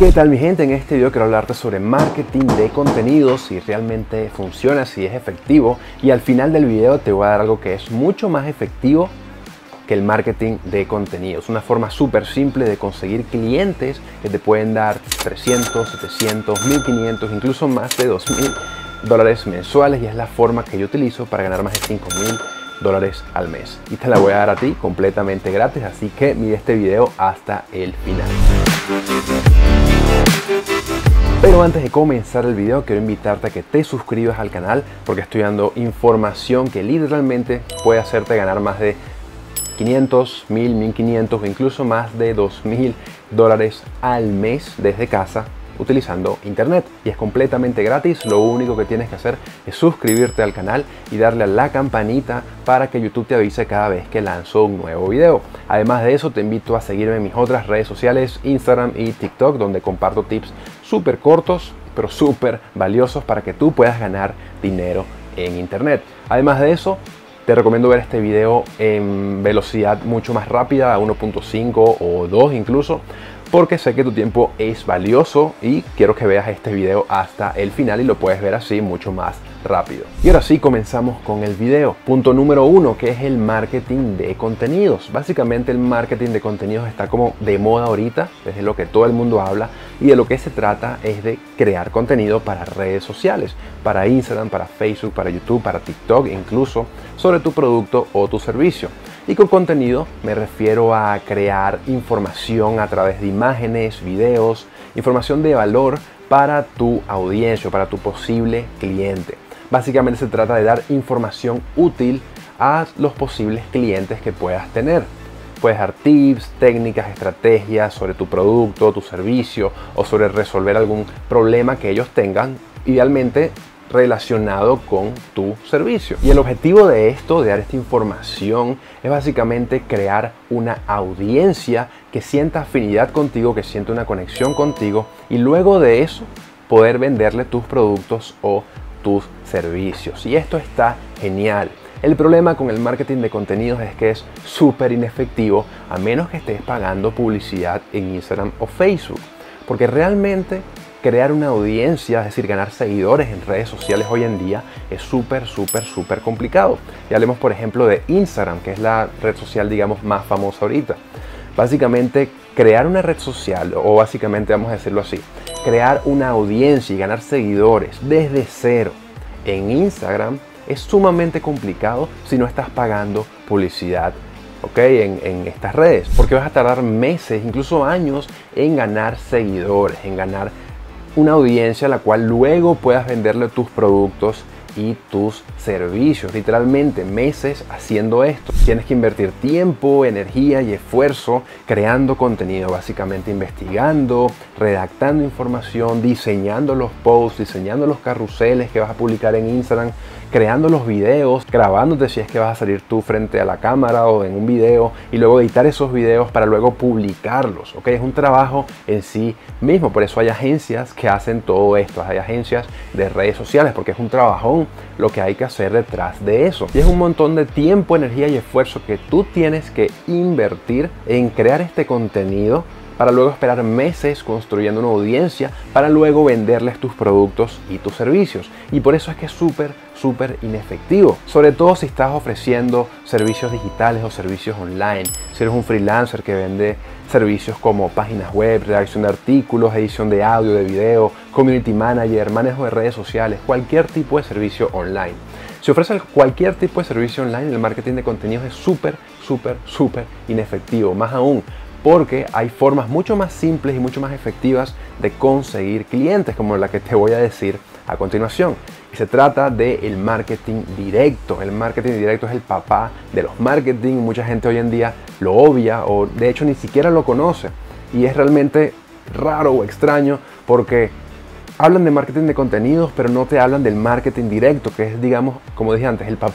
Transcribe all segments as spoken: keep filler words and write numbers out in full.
¿Qué tal mi gente? En este video quiero hablarte sobre marketing de contenidos, si realmente funciona, si es efectivo, y al final del video te voy a dar algo que es mucho más efectivo que el marketing de contenidos. Una forma súper simple de conseguir clientes que te pueden dar trescientos, setecientos, mil quinientos, incluso más de dos mil dólares mensuales, y es la forma que yo utilizo para ganar más de cinco mil dólares al mes. Y te la voy a dar a ti completamente gratis, así que mira este video hasta el final. Pero antes de comenzar el video, quiero invitarte a que te suscribas al canal, porque estoy dando información que literalmente puede hacerte ganar más de quinientos, mil, mil quinientos o incluso más de dos mil dólares al mes desde casa utilizando internet, y es completamente gratis. Lo único que tienes que hacer es suscribirte al canal y darle a la campanita para que YouTube te avise cada vez que lanzo un nuevo video. Además de eso, te invito a seguirme en mis otras redes sociales, Instagram y TikTok, donde comparto tips súper cortos pero súper valiosos para que tú puedas ganar dinero en internet. Además de eso, te recomiendo ver este video en velocidad mucho más rápida, a uno punto cinco o dos incluso, porque sé que tu tiempo es valioso y quiero que veas este video hasta el final y lo puedes ver así mucho más rápido. Y ahora sí, comenzamos con el video. Punto número uno, que es el marketing de contenidos. Básicamente el marketing de contenidos está como de moda ahorita, es de lo que todo el mundo habla, y de lo que se trata es de crear contenido para redes sociales, para Instagram, para Facebook, para YouTube, para TikTok, incluso sobre tu producto o tu servicio. Y con contenido me refiero a crear información a través de imágenes, videos, información de valor para tu audiencia, para tu posible cliente. Básicamente se trata de dar información útil a los posibles clientes que puedas tener. Puedes dar tips, técnicas, estrategias sobre tu producto, tu servicio, o sobre resolver algún problema que ellos tengan, idealmente relacionado con tu servicio. Y el objetivo de esto, de dar esta información, es básicamente crear una audiencia que sienta afinidad contigo, que sienta una conexión contigo, y luego de eso poder venderle tus productos o tus servicios. Y esto está genial. El problema con el marketing de contenidos es que es súper inefectivo a menos que estés pagando publicidad en Instagram o Facebook, porque realmente crear una audiencia, es decir, ganar seguidores en redes sociales hoy en día es súper, súper, súper complicado. Y hablemos, por ejemplo, de Instagram, que es la red social, digamos, más famosa ahorita. Básicamente, crear una red social, o básicamente, vamos a decirlo así, crear una audiencia y ganar seguidores desde cero en Instagram es sumamente complicado si no estás pagando publicidad, ¿ok? En, en estas redes, porque vas a tardar meses, incluso años, en ganar seguidores, en ganar una audiencia a la cual luego puedas venderle tus productos y tus servicios. Literalmente meses haciendo esto. Tienes que invertir tiempo, energía y esfuerzo creando contenido, básicamente investigando, redactando información, diseñando los posts, diseñando los carruseles que vas a publicar en Instagram, creando los videos, grabándote si es que vas a salir tú frente a la cámara o en un video, y luego editar esos videos para luego publicarlos, ¿ok? Es un trabajo en sí mismo. Por eso hay agencias que hacen todo esto, hay agencias de redes sociales, porque es un trabajón lo que hay que hacer detrás de eso, y es un montón de tiempo, energía y esfuerzo que tú tienes que invertir en crear este contenido para luego esperar meses construyendo una audiencia para luego venderles tus productos y tus servicios. Y por eso es que es súper, súper inefectivo, sobre todo si estás ofreciendo servicios digitales o servicios online. Si eres un freelancer que vende servicios como páginas web, redacción de artículos, edición de audio, de video, community manager, manejo de redes sociales, cualquier tipo de servicio online. Si ofreces cualquier tipo de servicio online, el marketing de contenidos es súper, súper, súper inefectivo. Más aún, porque hay formas mucho más simples y mucho más efectivas de conseguir clientes, como la que te voy a decir a continuación. Y se trata del marketing directo. El marketing directo es el papá de los marketing. Mucha gente hoy en día lo obvia, o de hecho ni siquiera lo conoce. Y es realmente raro o extraño, porque hablan de marketing de contenidos, pero no te hablan del marketing directo, que es, digamos, como dije antes, el papá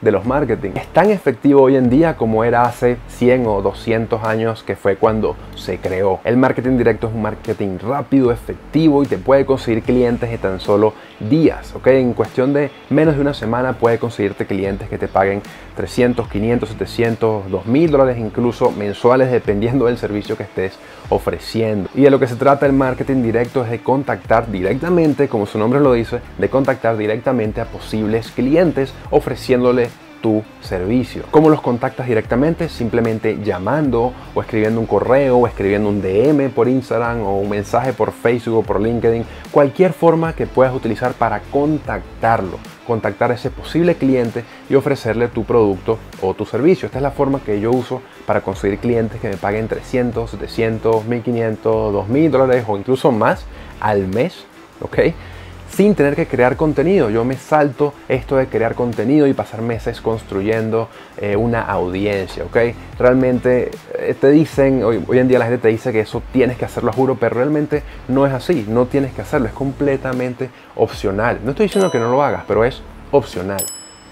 de los marketing. Es tan efectivo hoy en día como era hace cien o doscientos años, que fue cuando se creó. El marketing directo es un marketing rápido, efectivo y te puede conseguir clientes en tan solo días, ¿ok? En cuestión de menos de una semana puede conseguirte clientes que te paguen trescientos, quinientos, setecientos, dos mil dólares incluso mensuales, dependiendo del servicio que estés ofreciendo. Y de lo que se trata el marketing directo es de contactar directamente, como su nombre lo dice, de contactar directamente a posibles clientes ofreciéndole tu servicio. ¿Cómo los contactas directamente? Simplemente llamando o escribiendo un correo o escribiendo un D M por Instagram o un mensaje por Facebook o por LinkedIn. Cualquier forma que puedas utilizar para contactarlo, contactar a ese posible cliente y ofrecerle tu producto o tu servicio. Esta es la forma que yo uso para conseguir clientes que me paguen trescientos, setecientos, mil quinientos, dos mil dólares o incluso más al mes, ¿ok? Sin tener que crear contenido. Yo me salto esto de crear contenido y pasar meses construyendo eh, una audiencia, ¿ok? Realmente eh, te dicen, hoy, hoy en día la gente te dice que eso tienes que hacerlo, juro, pero realmente no es así, no tienes que hacerlo, es completamente opcional. No estoy diciendo que no lo hagas, pero es opcional.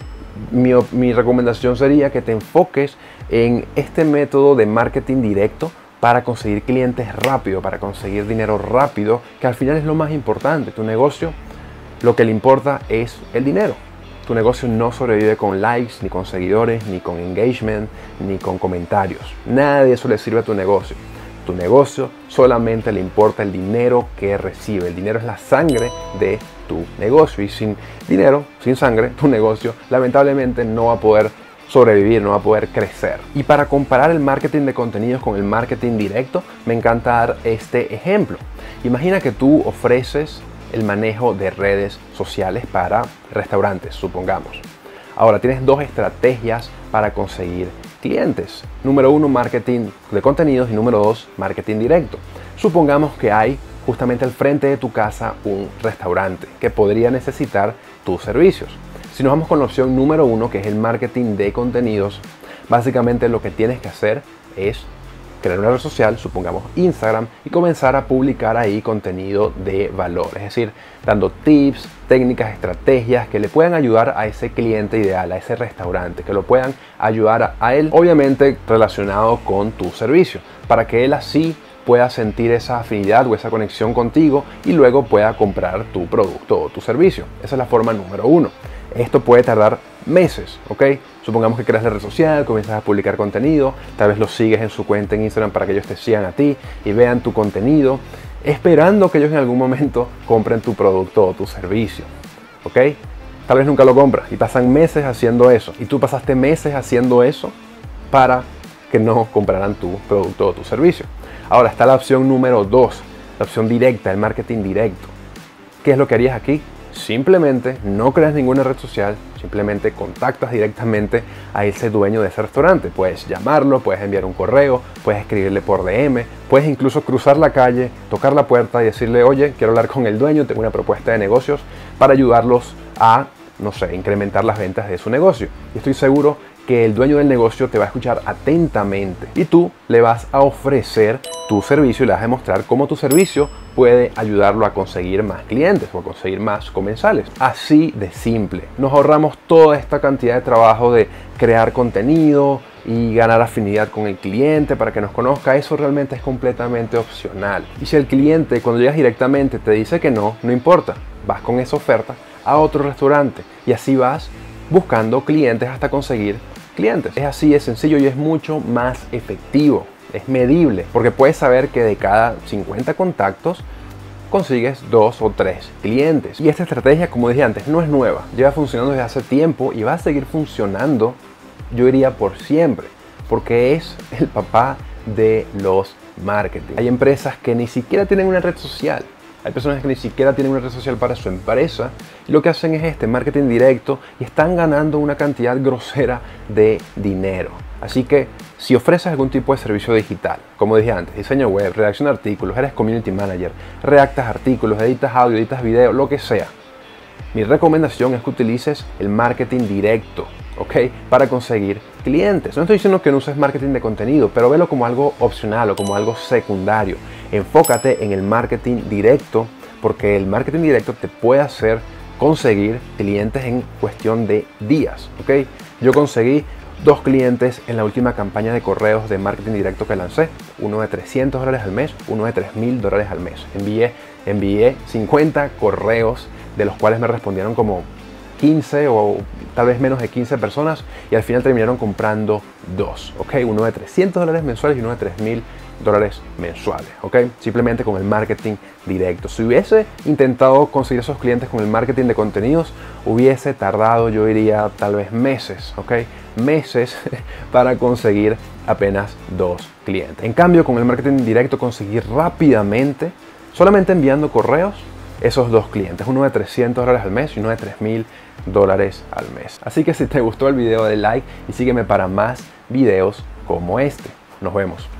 Mi, mi recomendación sería que te enfoques en este método de marketing directo para conseguir clientes rápido, para conseguir dinero rápido, que al final es lo más importante. Tu negocio, lo que le importa es el dinero. Tu negocio no sobrevive con likes, ni con seguidores, ni con engagement, ni con comentarios. Nada de eso le sirve a tu negocio. Tu negocio solamente le importa el dinero que recibe. El dinero es la sangre de tu negocio y sin dinero, sin sangre, tu negocio lamentablemente no va a poder sobrevivir, no va a poder crecer. Y para comparar el marketing de contenidos con el marketing directo, me encanta dar este ejemplo. Imagina que tú ofreces el manejo de redes sociales para restaurantes, supongamos. Ahora tienes dos estrategias para conseguir clientes. Número uno, marketing de contenidos y número dos, marketing directo. Supongamos que hay justamente al frente de tu casa un restaurante que podría necesitar tus servicios. Si nos vamos con la opción número uno, que es el marketing de contenidos, básicamente lo que tienes que hacer es crear una red social, supongamos Instagram, y comenzar a publicar ahí contenido de valor. Es decir, dando tips, técnicas, estrategias que le puedan ayudar a ese cliente ideal, a ese restaurante, que lo puedan ayudar a, a él, obviamente relacionado con tu servicio, para que él así pueda sentir esa afinidad o esa conexión contigo y luego pueda comprar tu producto o tu servicio. Esa es la forma número uno. Esto puede tardar meses, ¿ok? Supongamos que creas la red social, comienzas a publicar contenido, tal vez los sigues en su cuenta en Instagram para que ellos te sigan a ti y vean tu contenido, esperando que ellos en algún momento compren tu producto o tu servicio, ¿ok? Tal vez nunca lo compras y pasan meses haciendo eso. Y tú pasaste meses haciendo eso para que no compraran tu producto o tu servicio. Ahora está la opción número dos, la opción directa, el marketing directo. ¿Qué es lo que harías aquí? Simplemente no creas ninguna red social, simplemente contactas directamente a ese dueño de ese restaurante. Puedes llamarlo, puedes enviar un correo, puedes escribirle por D M, puedes incluso cruzar la calle, tocar la puerta y decirle: oye, quiero hablar con el dueño, tengo una propuesta de negocios para ayudarlos a, no sé, incrementar las ventas de su negocio. Y estoy seguro que el dueño del negocio te va a escuchar atentamente y tú le vas a ofrecer tu servicio y le vas a demostrar cómo tu servicio puede ayudarlo a conseguir más clientes o a conseguir más comensales. Así de simple. Nos ahorramos toda esta cantidad de trabajo de crear contenido y ganar afinidad con el cliente para que nos conozca. Eso realmente es completamente opcional. Y si el cliente, cuando llegas directamente, te dice que no, no importa. Vas con esa oferta a otro restaurante y así vas buscando clientes hasta conseguir clientes. Es así de sencillo y es mucho más efectivo. Es medible, porque puedes saber que de cada cincuenta contactos consigues dos o tres clientes. Y esta estrategia, como dije antes, no es nueva. Lleva funcionando desde hace tiempo y va a seguir funcionando, yo diría, por siempre, porque es el papá de los marketing. Hay empresas que ni siquiera tienen una red social. Hay personas que ni siquiera tienen una red social para su empresa y lo que hacen es este marketing directo y están ganando una cantidad grosera de dinero. Así que si ofreces algún tipo de servicio digital, como dije antes, diseño web, redacción de artículos, eres community manager, redactas artículos, editas audio, editas video, lo que sea, mi recomendación es que utilices el marketing directo, ¿ok? Para conseguir clientes. No estoy diciendo que no uses marketing de contenido, pero velo como algo opcional o como algo secundario. Enfócate en el marketing directo, porque el marketing directo te puede hacer conseguir clientes en cuestión de días, ¿ok? Yo conseguí dos clientes en la última campaña de correos de marketing directo que lancé, uno de trescientos dólares al mes, uno de tres mil dólares al mes. Envié, envié cincuenta correos, de los cuales me respondieron como quince o tal vez menos de quince personas, y al final terminaron comprando dos, ¿ok? Uno de trescientos dólares mensuales y uno de tres mil dólares mensuales, ¿ok? Simplemente con el marketing directo. Si hubiese intentado conseguir esos clientes con el marketing de contenidos, hubiese tardado, yo diría, tal vez meses, ¿ok? Meses para conseguir apenas dos clientes. En cambio, con el marketing directo conseguí rápidamente, solamente enviando correos, esos dos clientes, uno de trescientos dólares al mes y uno de tres mil dólares al mes. Así que si te gustó el video, dale like y sígueme para más videos como este. Nos vemos.